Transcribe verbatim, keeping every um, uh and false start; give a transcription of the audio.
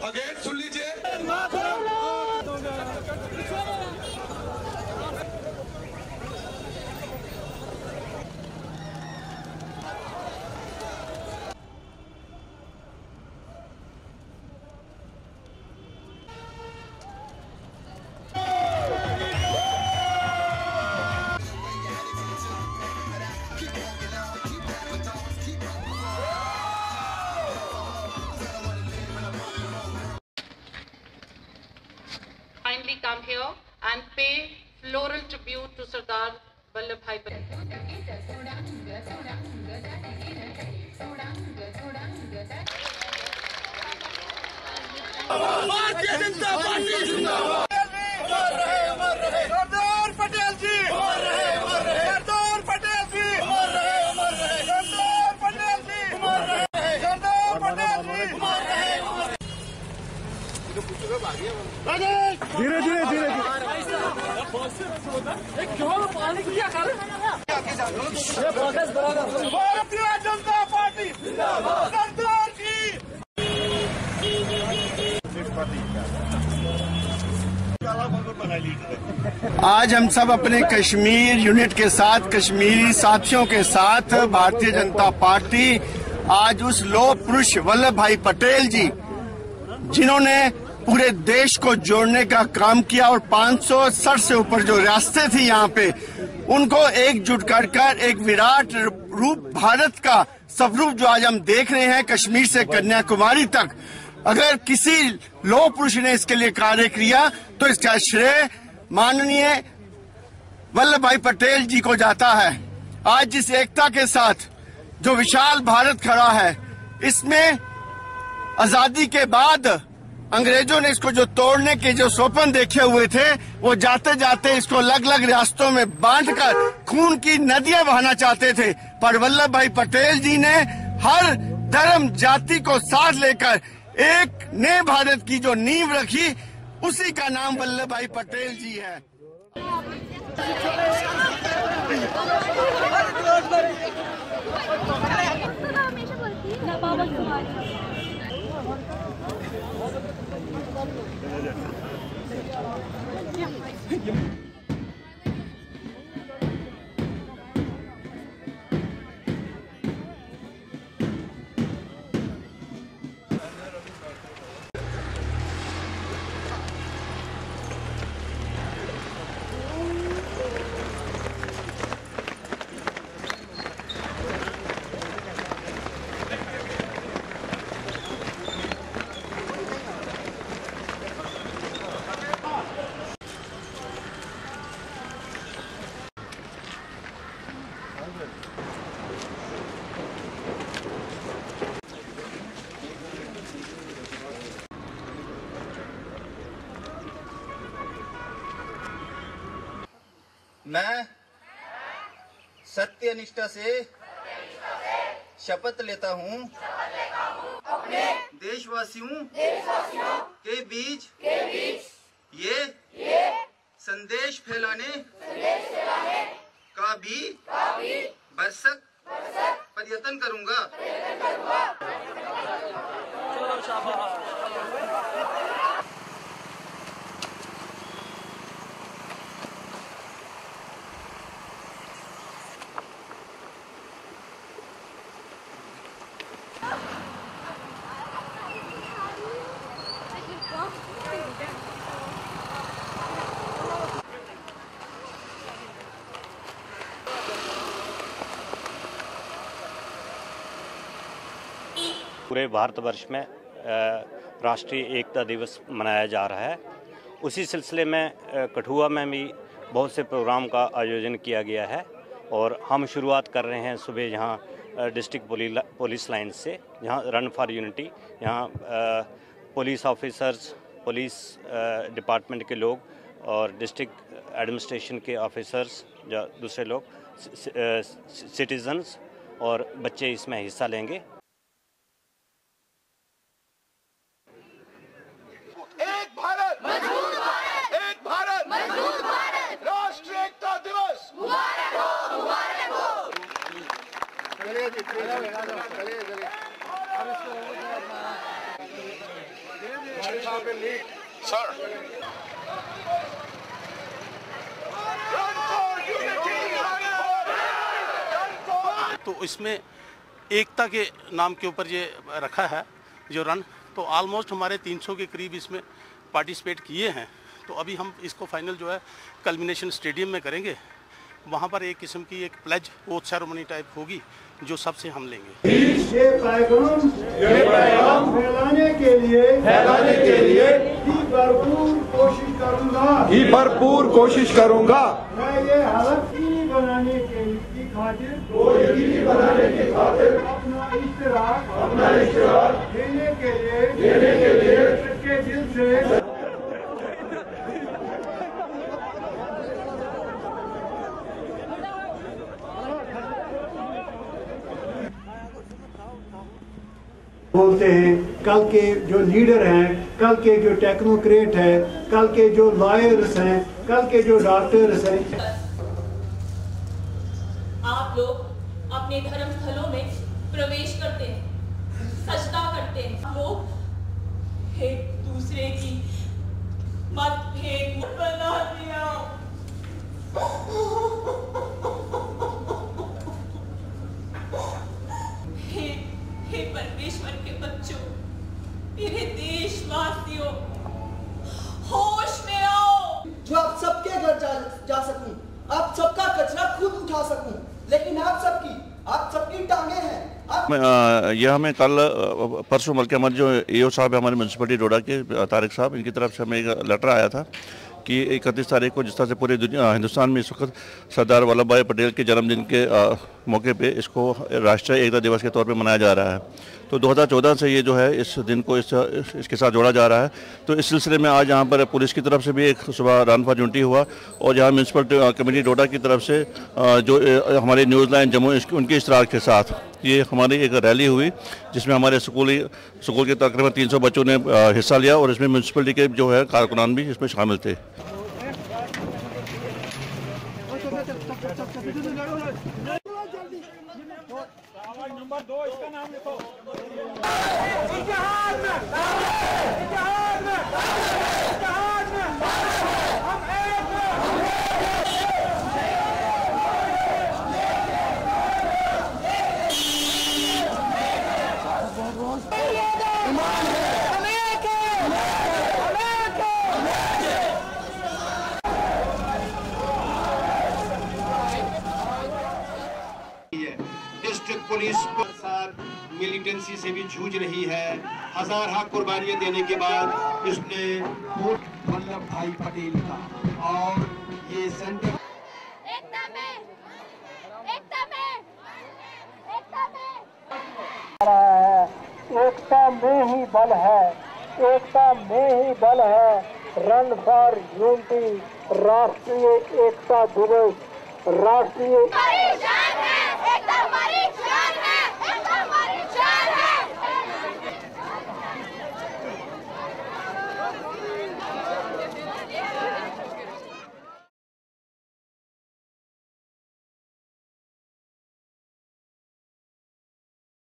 Again सुन लीजिए। Kindly come here and pay floral tribute to Sardar Vallabhbhai Patel. Bharatiya Janata party जिंदाबाद। सरदार पटेल जी सरदार पटेल जी सरदार पटेल जी सरदार पटेल जी धीरे धीरे धीरे भारतीय जनता पार्टी सरदार जी। आज हम सब अपने कश्मीर यूनिट के साथ, कश्मीरी साथियों के साथ, भारतीय जनता पार्टी आज उस लौह पुरुष वल्लभ भाई पटेल जी जिन्होंने पूरे देश को जोड़ने का काम किया और पाँच सौ सठ से ऊपर जो रियासतें थी यहाँ पे, उनको एकजुट कर कर एक विराट रूप भारत का स्वरूप जो आज हम देख रहे हैं कश्मीर से कन्याकुमारी तक, अगर किसी लौह पुरुष ने इसके लिए कार्य किया तो इसका श्रेय माननीय वल्लभ भाई पटेल जी को जाता है। आज जिस एकता के साथ जो विशाल भारत खड़ा है, इसमें आजादी के बाद अंग्रेजों ने इसको जो तोड़ने के जो स्वप्न देखे हुए थे, वो जाते जाते इसको अलग अलग रियासतों में बांटकर खून की नदियां बहाना चाहते थे, पर वल्लभ भाई पटेल जी ने हर धर्म जाति को साथ लेकर एक नए भारत की जो नींव रखी, उसी का नाम वल्लभ भाई पटेल जी है। मैं सत्यनिष्ठा से शपथ लेता हूँ अपने देशवासियों के बीच ये संदेश फैलाने का भी भरसक प्रयत्न करूँगा। पूरे भारतवर्ष में राष्ट्रीय एकता दिवस मनाया जा रहा है। उसी सिलसिले में कठुआ में भी बहुत से प्रोग्राम का आयोजन किया गया है और हम शुरुआत कर रहे हैं सुबह यहाँ डिस्ट्रिक्ट पुलिस लाइन से, यहाँ रन फॉर यूनिटी। यहाँ पुलिस ऑफिसर्स, पुलिस डिपार्टमेंट के लोग और डिस्ट्रिक्ट एडमिनिस्ट्रेशन के ऑफिसर्स, या दूसरे लोग, सिटीजन्स और बच्चे इसमें हिस्सा लेंगे। एक भारत मजबूत भारत, एक भारत मजबूत भारत, राष्ट्रीय एकता दिवस मुबारक हो, मुबारक हो। चलिए जी, चलिए चलिए चलिए। अब इसको सर तो इसमें एकता के नाम के ऊपर ये रखा है जो रन, तो ऑलमोस्ट हमारे तीन सौ के करीब इसमें पार्टिसिपेट किए हैं। तो अभी हम इसको फाइनल जो है कल्मिनेशन स्टेडियम में करेंगे, वहाँ पर एक किस्म की एक प्लेज ओथ सेरेमनी टाइप होगी जो सबसे हम लेंगे। ये पैगाम ये पैगाम फैलाने के लिए फैलाने के लिए ही भरपूर कोशिश करूंगा ही भरपूर कोशिश करूंगा मैं ये हालत की बनाने के की खातिर वो यकीनी बनाने की खातिर अपना इश्तराक अपना इश्तराक देने के लिए देने के लिए सच्चे दिल से बोलते हैं। कल के जो लीडर हैं, कल के जो टेक्नोक्रेट हैं, कल के जो लॉयर्स हैं, कल के जो डॉक्टर्स हैं। आप लोग अपने धर्म स्थलों में प्रवेश करते हैं, सजदा करते हैं। आप लोग एक दूसरे की मतभेद बना दिया। हे हे परमेश्वर के बच्चों, मेरे देशवासियों, होश में आओ। जो आप सबके घर जा, जा सकूं, आप सबका कचरा खुद उठा सकूं, लेकिन आप सबकी आप सबकी टांगे हैं। आप... यह हमें कल परसों बल्कि हमारे जो ईओ साहब है हमारे म्यूनसिपलिटी डोडा के तारिक साहब, इनकी तरफ से हमें एक लेटर आया था कि इकतीस तारीख को जिस तरह से पूरे दुनिया हिंदुस्तान में इस वक्त सरदार वल्लभ भाई पटेल के जन्मदिन के आ, मौके पे इसको राष्ट्रीय एकता दिवस के तौर पे मनाया जा रहा है। तो दो हज़ार चौदह से ये जो है इस दिन को इस इसके साथ जोड़ा जा रहा है। तो इस सिलसिले में आज यहाँ पर पुलिस की तरफ से भी एक सुबह रन फॉर यूनिटी हुआ और यहाँ म्यूनसिपल कमेटी डोडा की तरफ से जो हमारे न्यूज़ लाइन जम्मू उनके इश्तराक के साथ ये हमारी एक रैली हुई जिसमें हमारे स्कूली स्कूल के तकरीबन तीन सौ बच्चों ने हिस्सा लिया और इसमें म्यूनसिपलिटी के जो है कारकुनान भी इसमें शामिल थे। नंबर दो इसका नाम लिखो। डिस्ट्रिक्ट पुलिस मिलिटेंसी से भी जूझ रही है। हजार हाथ कुर्बानियां देने के बाद इसने वल्लभ भाई पटेल का और ये सेंटर एकता में एकता में एकता में एकता में ही बल है, एकता में ही बल है। रन फॉर यूनिटी, राष्ट्रीय एकता दिवस, राष्ट्रीय हमारी जान है, एकता हमारी जान है, एकता हमारी जान है।